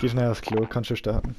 Geh schnell aufs Klo, kannst schon starten.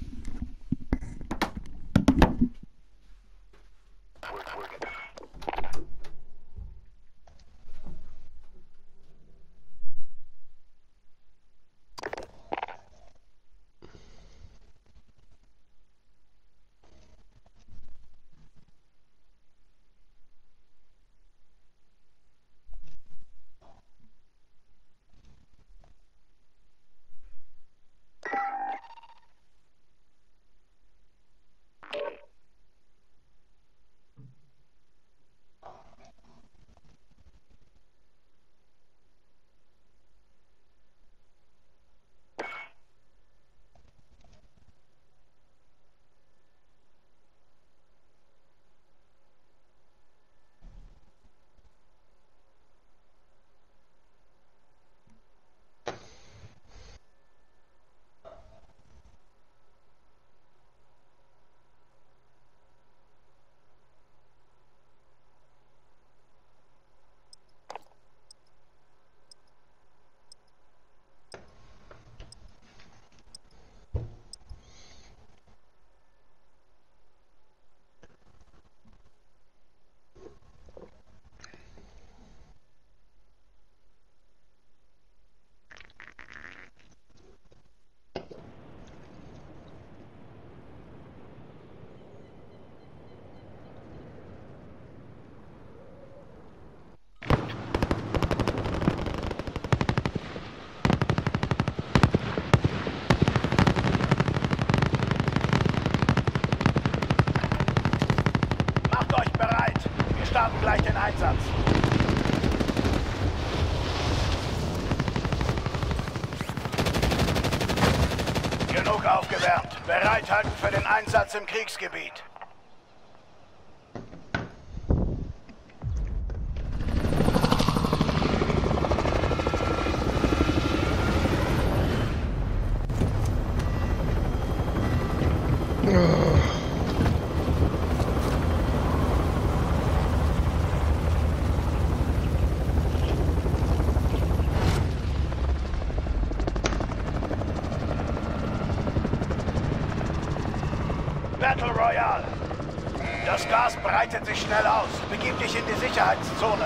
starten gleich den Einsatz. Genug aufgewärmt. Bereithalten für den Einsatz im Kriegsgebiet. Battle Royale. Das Gas breitet sich schnell aus. Begib dich in die Sicherheitszone.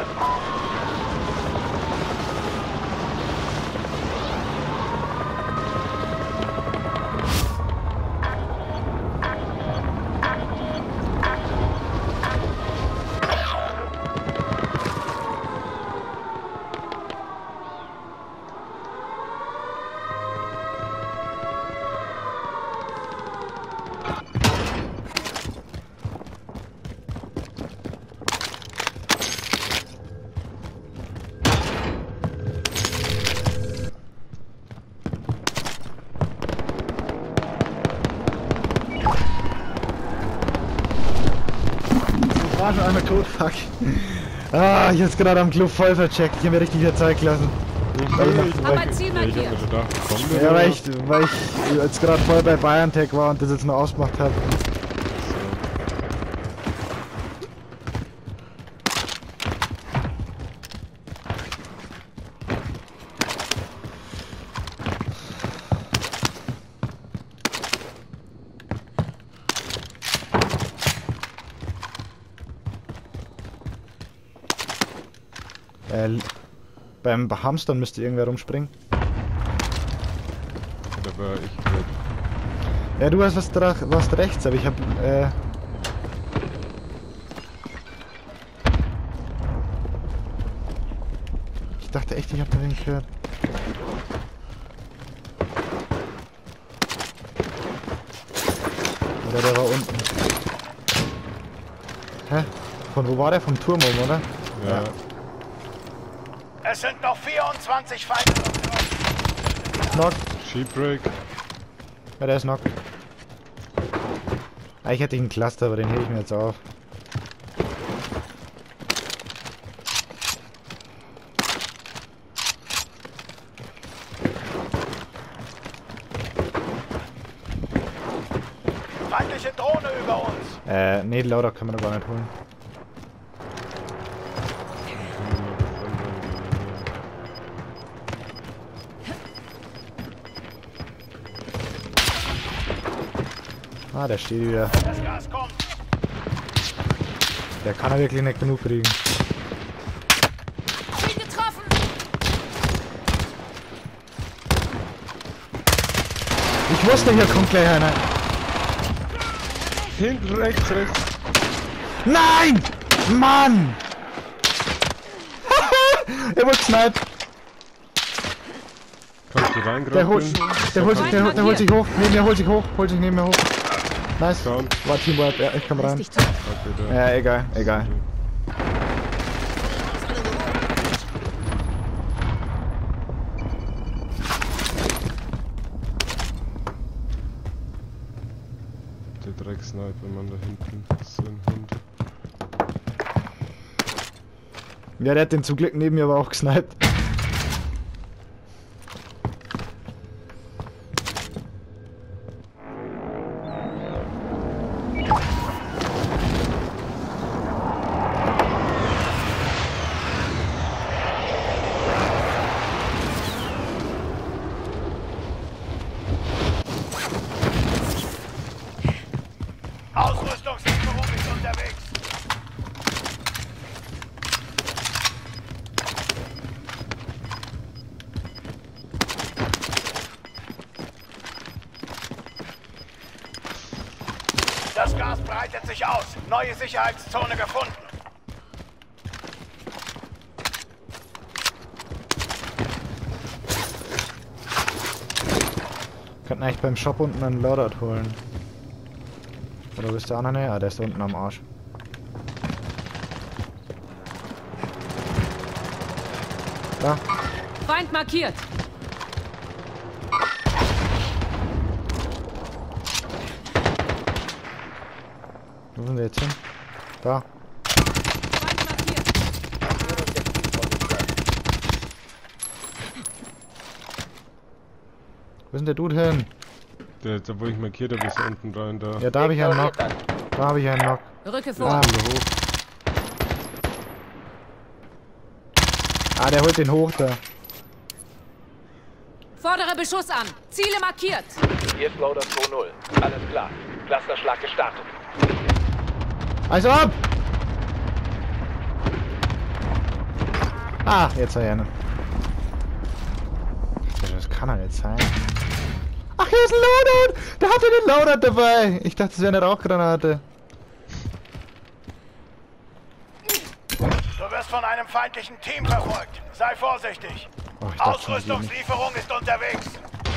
War schon einmal tot, fuck. Ah, ich hab's gerade am Club voll vercheckt. Ich hab mir richtig viel Zeit gelassen. Aber Ziel markiert. Ja, weil ich jetzt gerade voll bei BioNTech war und das jetzt nur ausgemacht habe. Beim Hamstern müsste irgendwer rumspringen. Da war ich nicht. Ja, du hast was rechts, aber ich hab ich dachte echt, ich hab da den gehört. Oder der war unten. Hä? Von wo war der? Vom Turm oben, oder? Ja. Es sind noch 24 Feinde. Knock. Sheepbreak. Ja, der ist knock. Eigentlich hätte ich einen Cluster, aber den hebe ich mir jetzt auf. Feindliche Drohne über uns. Nee, lauter können wir noch gar nicht holen. Ah, der steht wieder. Das Gas kommt. Der kann er wirklich nicht genug kriegen. Bin getroffen. Ich wusste, hier kommt gleich einer. Hinten, rechts, rechts. Nein! Mann! Er wurde gesniped. Kannst du reingreifen? Der holt sich hoch. Neben mir, holt sich hoch. Holt sich neben mir hoch. Nice. Down. War Teamwork. Ja, ich komm rein. Dich tot. Okay, da. Ja, egal, egal. Der Drecksniper, Mann, da hinten. Das ist so ein Hund. Ja, der hat den zum Glück neben mir aber auch gesniped. Ausrüstungslieferung ist unterwegs. Das Gas breitet sich aus. Neue Sicherheitszone gefunden. Könnten eigentlich beim Shop unten einen Loadout holen. Oder bist du auch noch näher? Ah, der ist da unten am Arsch. Da. Feind markiert. Wo sind wir jetzt hin? Da. Feind markiert. Wo ist denn der Dude hin? Der, da wo ich markiert habe, ist unten rein da. Ja, da habe ich einen Knock. Da habe ich einen Knock. Rücke Ah, vor. hoch. Ah, der holt den hoch da. Fordere Beschuss an. Ziele markiert. Hier ist Loader 2-0. Alles klar. Clusterschlag gestartet. Also ab! Ah, jetzt hat er einen. Das kann er jetzt sein. Ach, hier ist ein Loadout! Der hatte den Loadout dabei! Ich dachte, es wäre eine Rauchgranate. Du wirst von einem feindlichen Team verfolgt. Sei vorsichtig. Oh, ich dachte schon, Ausrüstungslieferung ist unterwegs.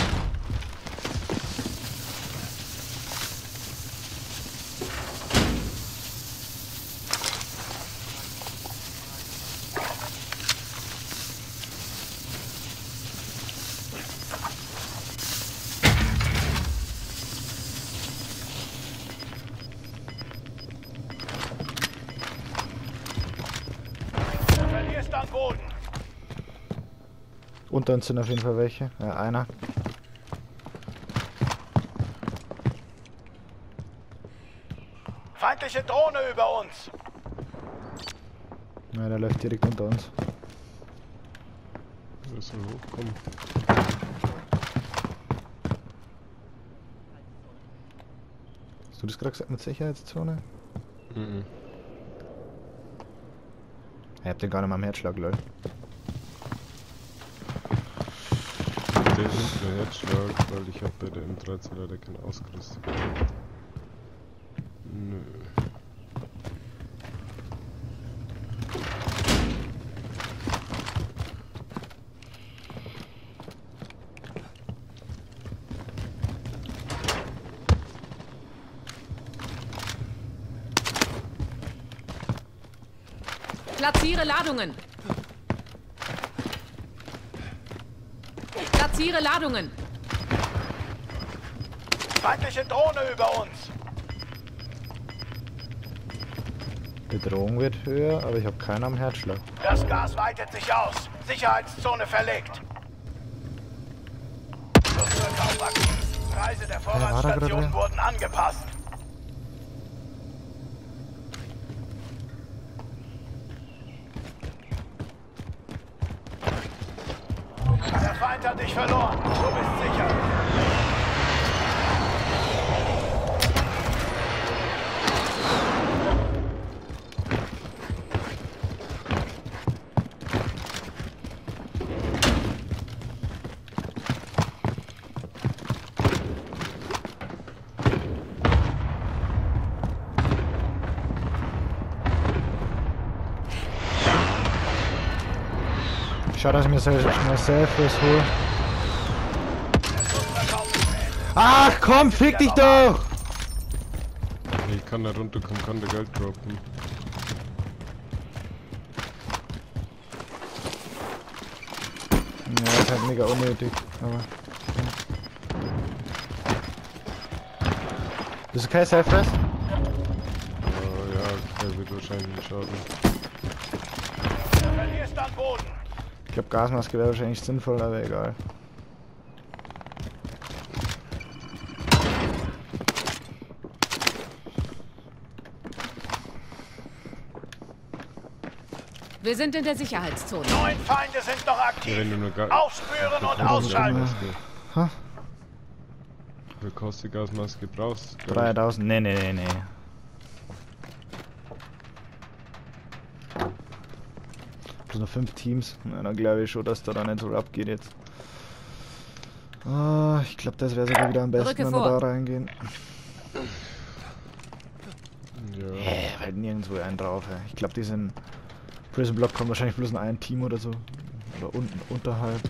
Du verlierst an Boden. Unter uns sind auf jeden Fall welche. Ja, einer. Feindliche Drohne über uns. Ja, der läuft direkt unter uns. Der soll hochkommen. Hast du das gerade gesagt mit Sicherheitszone? Mhm. Ich hab den gar nicht mal am Herzschlag, lol. Der hinten der Herzschlag, weil ich habe bei der M13 leider keine Ausgerüstung. Nö. Platziere Ladungen. Platziere Ladungen. Feindliche Drohne über uns. Bedrohung wird höher, aber ich habe keinen am Herzschlag. Das Gas weitet sich aus. Sicherheitszone verlegt. Flugzeug aktiv. Preise der war da gerade Vorratsstationen drin? wurden angepasst. Der Feind hat dich verloren. Du bist sicher. Schau, dass ich mir schnell Selfies hole. Ach komm, fick dich doch! Ich kann da runterkommen, kann da Geld droppen. Ja, ist halt mega unnötig, aber... Bist du kein Self-Rest? Ja, der wird wahrscheinlich nicht schaden. Du verlierst an Boden. Ich glaube, Gasmaske wäre wahrscheinlich sinnvoll, aber egal. Wir sind in der Sicherheitszone. 9 Feinde sind noch Ja, aktiv. wenn du nur Aufspüren und ausschalten. Ha? Wie viel kostet die Gasmaske? Brauchst du? 3000, nee. Plus noch 5 Teams. Na, dann glaube ich schon, dass da nicht so abgeht jetzt. Ah, ich glaube, das wäre sogar wieder am besten, Drücke wenn wir vor. da reingehen. Ja. Weil nirgendwo einen drauf. Ey. Ich glaube, die sind... Prison Block kommt wahrscheinlich bloß in ein Team oder so. Oder unten, unterhalb.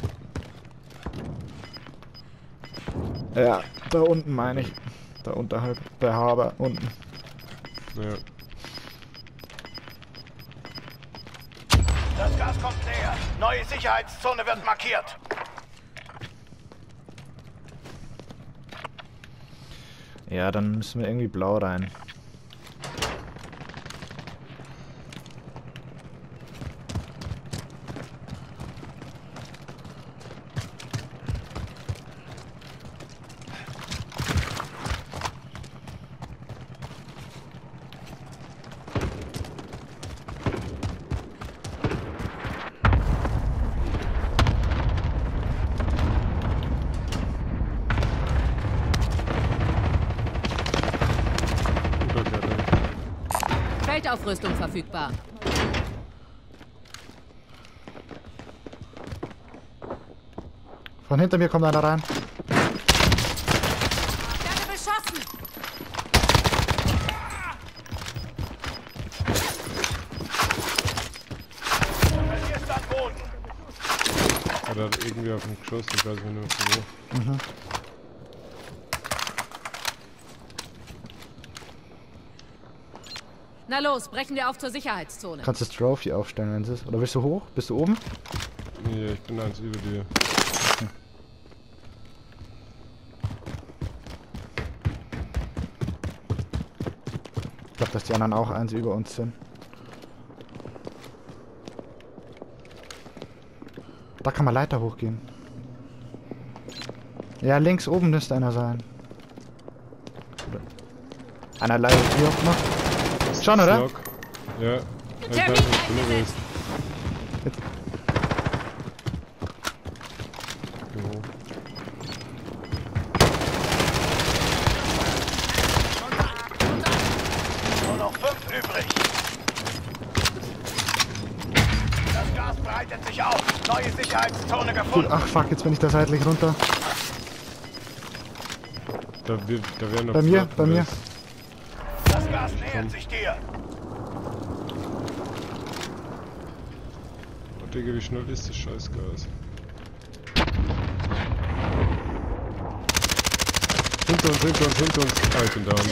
Ja, da unten meine ich. Da unterhalb. Der Haber, unten. Ja. Das Gas kommt näher. Neue Sicherheitszone wird markiert. Ja, dann müssen wir irgendwie blau rein. Feldaufrüstung verfügbar. Von hinter mir kommt einer rein. Werde beschossen! Du verlierst an Boden. Oder irgendwie auf dem Geschoss, ich weiß nicht mehr wo. Na los, brechen wir auf zur Sicherheitszone. Kannst du das Trophy aufstellen, wenn es ist? Oder bist du hoch? Bist du oben? Nee, ich bin eins über dir. Ich glaube, dass die anderen auch eins über uns sind. Da kann man Leiter hochgehen. Ja, links oben müsste einer sein. Oder einer leider hier auch noch. Schon, oder? Lock. Ja. Ich weiß Termin nicht, wo du eingesetzt. bist. Jo. Nur noch 5 übrig. Das Gas breitet sich aus. Neue Sicherheitszone Gut, gefunden. ach fuck, jetzt bin ich da seitlich runter. Da wären noch Bei mir, Flotten bei mir. West. Das Gas nähert sich dir. Oh, Digga, wie schnell ist das Scheißgas? Hinter uns. Ah, ich bin down.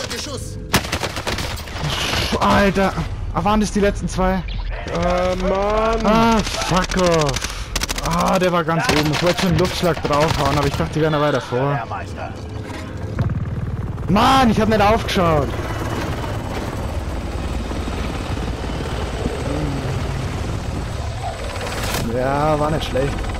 Alter! Ah, waren das die letzten zwei? Mann! Ah, fuck off! Ah, der war ganz oben. Ich wollte schon einen Luftschlag draufhauen, aber ich dachte, die wären da weiter vor. Lehrmeister. Mann, ich hab nicht aufgeschaut! Ja, war nicht schlecht.